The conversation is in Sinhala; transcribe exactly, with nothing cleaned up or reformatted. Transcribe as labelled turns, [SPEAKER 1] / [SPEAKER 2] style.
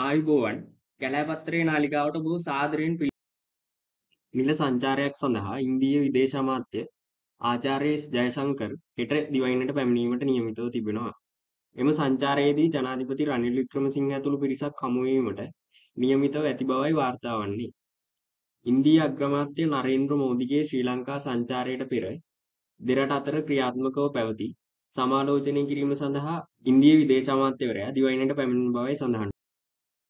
[SPEAKER 1] ආයුබෝවන් කැලෑපත්තරේ නාලිකාවට බොහෝ සාදරයෙන් පිළි නිල සංචාරයක් සඳහා ඉන්දීය විදේශ අමාත්‍ය ආචාර්ය එස් ජයශංකර් හෙට දිවයිනට පැමිණීමට නියමිතව තිබෙනවා. එම සංචාරයේදී ජනාධිපති රනිල් වික්‍රමසිංහ ඇතුළු පිරිසක් හමු වීමට නියමිතව ඇති බවයි වාර්තා වන්නේ. ඉන්දීය අග්‍රාමාත්‍ය නරේන්ද්‍ර මෝදිගේ ශ්‍රී ලංකා සංචාරයට පෙර දෙරට අතර ක්‍රියාත්මකව පැවති සමාලෝචනය කිරීම සඳහා ඉන්දීය විදේශ අමාත්‍යවරයා දිවයිනට පැමිණෙන බවයි සඳහන්